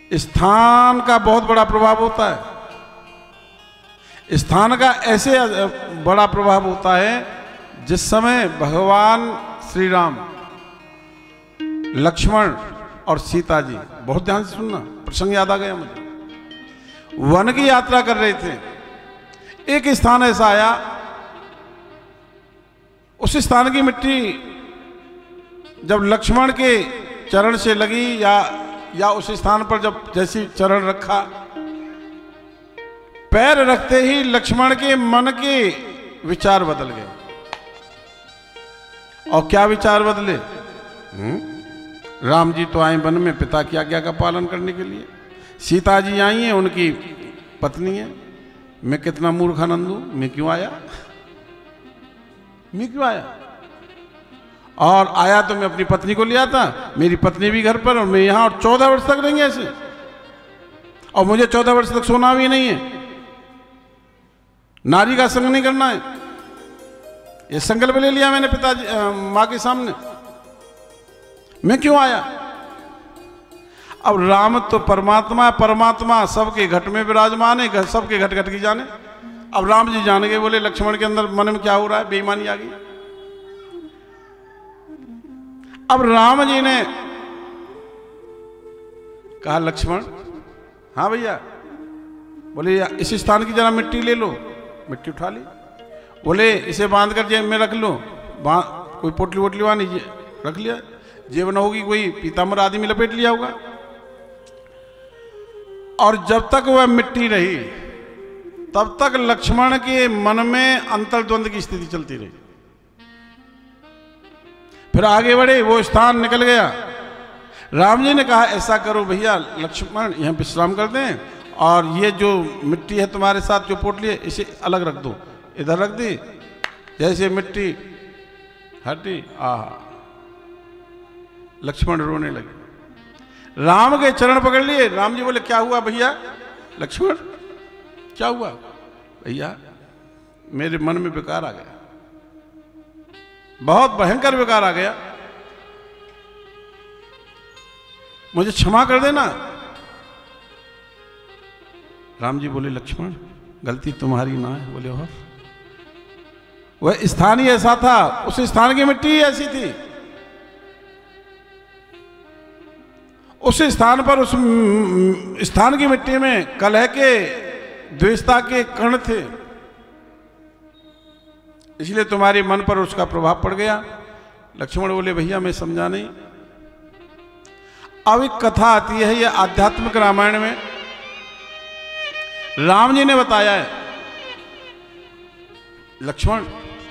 स्थान का बहुत बड़ा प्रभाव होता है। स्थान का ऐसे बड़ा प्रभाव होता है जिस समय भगवान श्री राम, लक्ष्मण और सीता जी, बहुत ध्यान से सुनना, प्रसंग याद आ गया मुझे, वन की यात्रा कर रहे थे। एक स्थान ऐसा आया, उस स्थान की मिट्टी जब लक्ष्मण के चरण से लगी या उस स्थान पर जब जैसी चरण रखा, पैर रखते ही लक्ष्मण के मन के विचार बदल गए। और क्या विचार बदले? राम जी तो आए वन में पिता की आज्ञा का पालन करने के लिए, सीता जी आई हैं, उनकी पत्नी है, मैं कितना मूर्खानंद हूं, मैं क्यों आया? और आया तो मैं अपनी पत्नी को ले आता, मेरी पत्नी भी घर पर और मैं यहां, और 14 वर्ष तक रहेंगे ऐसे, और मुझे 14 वर्ष तक सोना भी नहीं है, नारी का संग नहीं करना है। ये संकल्प ले लिया मैंने पिताजी मां के सामने, मैं क्यों आया? अब राम तो परमात्मा सबके घट में विराजमान है, सबके घट घट की जाने। अब राम जी जान गए, बोले लक्ष्मण के अंदर मन में क्या हो रहा है, बेईमानी आ गई। अब राम जी ने कहा लक्ष्मण, हाँ भैया, बोले इस स्थान की जरा मिट्टी ले लो, मिट्टी उठा ली। बोले इसे बांध कर जेब में रख लो, कोई पोटली वोटली वानी रख लिया, जेब न होगी कोई पीताम्बर आदि में लपेट लिया होगा। और जब तक वह मिट्टी रही तब तक लक्ष्मण के मन में अंतर्द्वंद की स्थिति चलती रही। फिर आगे बढ़े, वो स्थान निकल गया। राम जी ने कहा ऐसा करो भैया लक्ष्मण, यहाँ विश्राम कर दें, और ये जो मिट्टी है तुम्हारे साथ जो पोटली है इसे अलग रख दो, इधर रख दी। जैसे मिट्टी हटी, लक्ष्मण रोने लगे, राम के चरण पकड़ लिए। राम जी बोले क्या हुआ भैया? लक्ष्मण क्या हुआ? भैया मेरे मन में विकार आ गया, बहुत भयंकर विकार आ गया, मुझे क्षमा कर देना। राम जी बोले लक्ष्मण गलती तुम्हारी ना है। बोले और वह स्थान ही ऐसा था, उस स्थान की मिट्टी ही ऐसी थी, उस स्थान पर, उस स्थान की मिट्टी में कलह के, द्वेषता के कण थे, इसलिए तुम्हारे मन पर उसका प्रभाव पड़ गया। लक्ष्मण बोले भैया मैं समझा नहीं। अब एक कथा आती है, ये आध्यात्मिक रामायण में राम जी ने बताया है, लक्ष्मण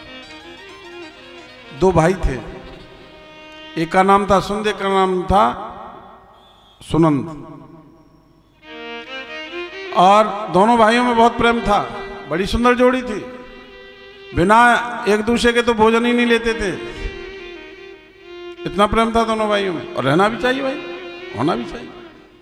दो भाई थे, एक का नाम था सुंद, एक का नाम था सुनंद, और दोनों भाइयों में बहुत प्रेम था, बड़ी सुंदर जोड़ी थी, बिना एक दूसरे के तो भोजन ही नहीं लेते थे, इतना प्रेम था दोनों भाइयों में। और रहना भी चाहिए भाई, होना भी चाहिए।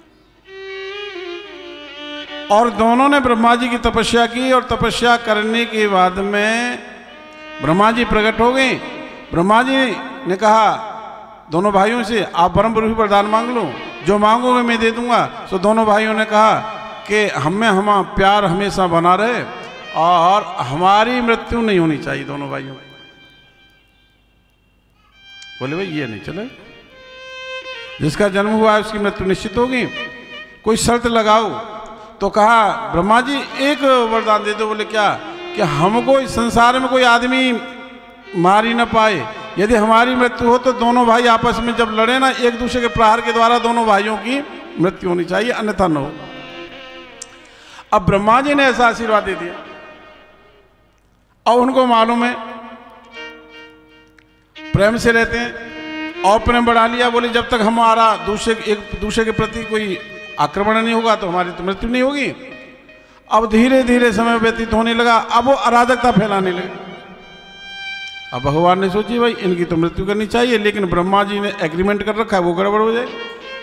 और दोनों ने ब्रह्मा जी की तपस्या की, और तपस्या करने के बाद में ब्रह्मा जी प्रकट हो गए। ब्रह्मा जी ने कहा दोनों भाइयों से आप परम पुरुष वरदान मांग लो, जो मांगोगे मैं दे दूंगा। तो दोनों भाइयों ने कहा कि हमें प्यार हमेशा बना रहे और हमारी मृत्यु नहीं होनी चाहिए। दोनों भाइयों बोले भाई ये नहीं चले, जिसका जन्म हुआ है उसकी मृत्यु निश्चित होगी, कोई शर्त लगाओ। तो कहा ब्रह्मा जी एक वरदान दे दो। बोले क्या? कि हमको इस संसार में कोई आदमी मार ही ना पाए, यदि हमारी मृत्यु हो तो दोनों भाई आपस में जब लड़े ना, एक दूसरे के प्रहार के द्वारा दोनों भाइयों की मृत्यु होनी चाहिए, अन्यथा न हो। अब ब्रह्मा जी ने ऐसा आशीर्वाद दे दिया, और उनको मालूम है प्रेम से रहते हैं, और प्रेम बढ़ा लिया। बोले जब तक हमारा एक दूसरे के प्रति कोई आक्रमण नहीं होगा तो हमारी तो मृत्यु नहीं होगी। अब धीरे धीरे समय व्यतीत होने लगा, अब वो अराजकता फैलाने लगे। अब भगवान ने सोची भाई इनकी तो मृत्यु करनी चाहिए, लेकिन ब्रह्मा जी ने एग्रीमेंट कर रखा है, वो गड़बड़ हो जाए।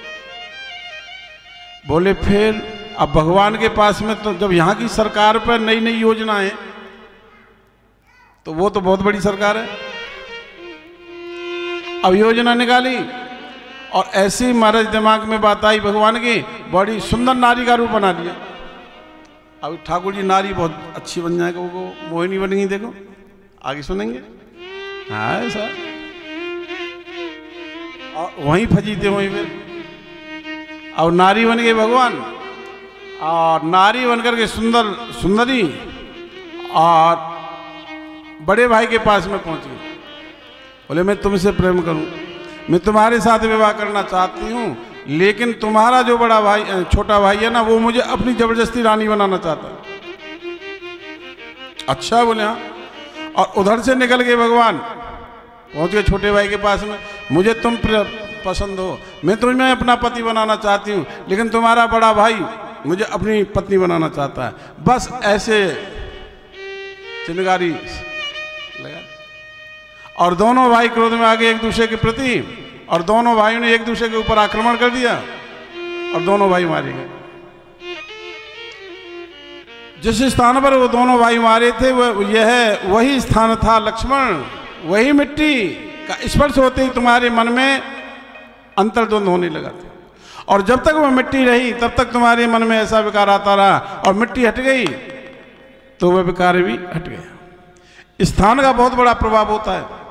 बोले फिर अब भगवान के पास में तो जब यहाँ की सरकार पर नई नई योजनाएं, तो वो तो बहुत बड़ी सरकार है। अब योजना निकाली और ऐसी महाराज दिमाग में बात आई भगवान की, बड़ी सुंदर नारी का रूप बना लिया। अब ठाकुर जी नारी बहुत अच्छी बन जाएगा, वो मोहिनी बन गई। देखो आगे सुनेंगे। हाँ ऐसा, और वहीं फजी थे वहीं फिर। अब नारी बन गए भगवान, और नारी बनकर के सुंदर सुंदरी, और बड़े भाई के पास में पहुंच गई। बोले मैं तुमसे प्रेम करूं, मैं तुम्हारे साथ विवाह करना चाहती हूं, लेकिन तुम्हारा जो बड़ा भाई छोटा भाई है ना, वो मुझे अपनी जबरदस्ती रानी बनाना चाहता है। अच्छा बोले हाँ। और उधर से निकल गए भगवान, पहुंच गए छोटे भाई के पास में। मुझे तुम पसंद हो, मैं तुम्हें अपना पति बनाना चाहती हूँ, लेकिन तुम्हारा बड़ा भाई मुझे अपनी पत्नी बनाना चाहता है। बस ऐसे चिनगारी लगा, और दोनों भाई क्रोध में आ गए एक दूसरे के प्रति, और दोनों भाइयों ने एक दूसरे के ऊपर आक्रमण कर दिया, और दोनों भाई मारे गए। जिस स्थान पर वो दोनों भाई मारे थे, वही स्थान था लक्ष्मण। वही मिट्टी का स्पर्श होते ही तुम्हारे मन में अंतर्द्वंद होने लगा था, और जब तक वह मिट्टी रही तब तक तुम्हारे मन में ऐसा विकार आता रहा, और मिट्टी हट गई तो वह विकार भी हट गया। स्थान का बहुत बड़ा प्रभाव होता है।